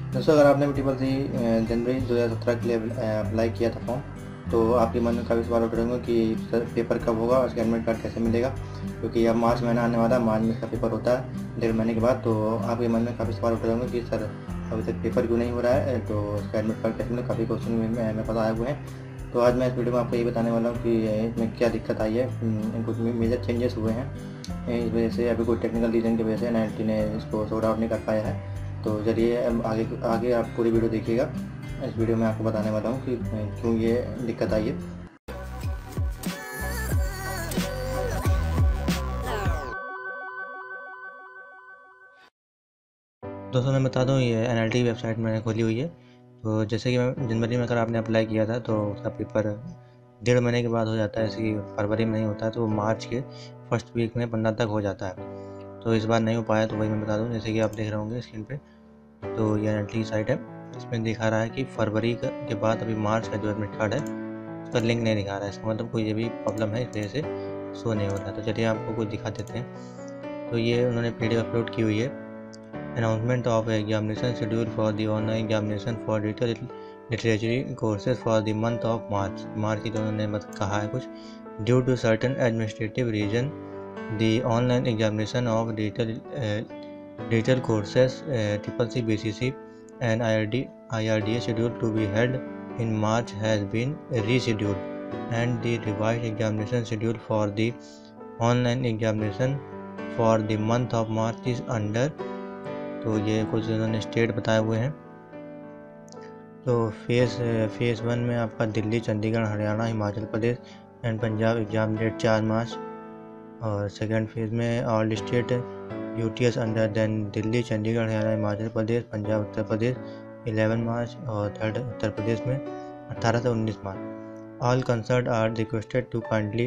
दोस्तों, अगर आपने भी जनवरी 2017 के लिए अप्लाई किया था फॉर्म, तो आपके मन में काफ़ी सवाल उठ रहे होंगे कि सर पेपर कब होगा और उसका एडमिट कार्ड कैसे मिलेगा, क्योंकि अब मार्च महीना आने वाला है। मार्च में इसका पेपर होता है 1.5 महीने के बाद। तो आपके मन में काफ़ी सवाल उठ रहे होंगे कि सर अभी तक पेपर क्यों नहीं हो रहा है, तो उसका एडमिट कार्ड कैसे मिलेगा। काफ़ी क्वेश्चन में पता आए हुए हैं। तो आज मैं इस वीडियो में आपको ये बताने वाला हूँ कि इसमें क्या दिक्कत आई है। कुछ मेजर चेंजेस हुए हैं, इस वजह से अभी कोई टेक्निकल रीज़न की वजह से NIT ने इसको सॉर्ट आउट नहीं कर पाया है। तो चलिए अब आगे आगे आप पूरी वीडियो देखिएगा। इस वीडियो में आपको बताने वाला हूँ कि क्यों ये दिक्कत आई है। दोस्तों, मैं बता दूँ, ये NIT वेबसाइट मैंने खोली हुई है। तो जैसे कि मैं जनवरी में अगर आपने अप्लाई किया था तो उसका पेपर 1.5 महीने के बाद हो जाता है। ऐसे कि फरवरी में नहीं होता है, तो मार्च के फर्स्ट वीक में 15 तक हो जाता है। तो इस बार नहीं हो पाया, तो वही मैं बता दूँ। जैसे कि आप देख रहे होंगे स्क्रीन पे, तो ये NIT की साइट है। इसमें दिखा रहा है कि फरवरी के बाद अभी मार्च का जो एडमिट कार्ड है उसका लिंक नहीं दिखा रहा है। इसका मतलब कोई ये भी प्रॉब्लम है, इस वजह से शो नहीं हो रहा। तो चलिए आपको कुछ दिखा देते हैं। तो ये उन्होंने PDF अपलोड की हुई है। Announcement of examination schedule for the online examination for literary courses for the month of March की तो उन्होंने कहा है कुछ। Due to certain administrative reason the online examination of digital courses CCC BCC and IRDA scheduled to be held in March has been rescheduled, and the revised examination schedule for the online examination for the month of March is under। तो ये कुछ इन्होंने state बताए हुए हैं। तो phase 1 में आपका Delhi, Chandigarh, Haryana, Himachal Pradesh and Punjab exam date 4 March. और सेकेंड फेज़ में all state UTS under then Delhi, Chandigarh, Haryana, Himachal Pradesh, Punjab, Uttar Pradesh 11 March. और थर्ड उत्तर प्रदेश में 18 से 19 March. All concern are requested to kindly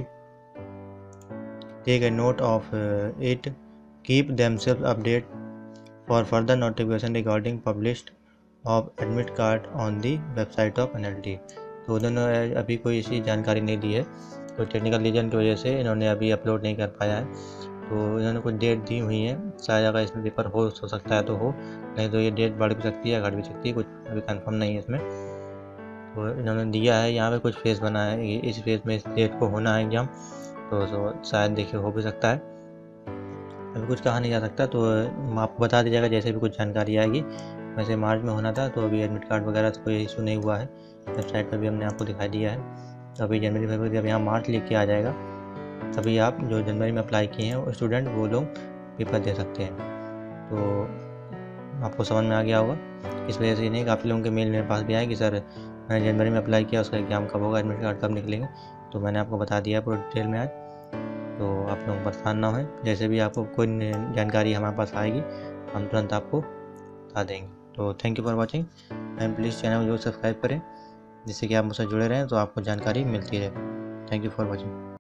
take a note of it, keep themselves update for further notification regarding published of admit card on the website of NLT। तो उन्होंने अभी कोई ऐसी जानकारी नहीं दी है, तो टेक्निकल रीजन की वजह से इन्होंने अभी अपलोड नहीं कर पाया है। तो इन्होंने कुछ डेट दी हुई है, शायद अगर इसमें पेपर हो सकता है तो हो, नहीं तो ये डेट बढ़ भी सकती है, घट भी सकती है, कुछ अभी कंफर्म नहीं है इसमें। तो इन्होंने दिया है यहाँ पे कुछ फेज़ बना है, इस फेज़ में इस डेट को होना है एग्जाम, तो शायद देखिए हो भी सकता है। अभी कुछ कहा नहीं जा सकता, तो आपको बता दिया जाएगा जैसे भी कुछ जानकारी आएगी। वैसे मार्च में होना था, तो अभी एडमिट कार्ड वगैरह तो कोई इशू नहीं हुआ है, वेबसाइट पर भी हमने आपको दिखाई दिया है। तो अभी जनवरी फरवरी जब यहाँ मार्च लिख के आ जाएगा, तभी आप जो जनवरी में अप्लाई किए हैं स्टूडेंट, वो लोग पेपर दे सकते हैं। तो आपको समझ में आ गया होगा। इस वजह से नहीं, काफ़ी लोगों के मेल मेरे पास भी आए कि सर मैंने जनवरी में अप्लाई किया, उसका एग्ज़ाम कब होगा, एडमिट कार्ड कब निकलेंगे। तो मैंने आपको बता दिया पूरा डिटेल में आज, तो आप लोग परेशान ना हों। जैसे भी आपको कोई जानकारी हमारे पास आएगी, हम तुरंत आपको बता देंगे। तो thank you for watching, and please channel को जरूर सब्सक्राइब करें, जिससे कि आप मुझसे जुड़े रहें, तो आपको जानकारी मिलती रहे। Thank you for watching.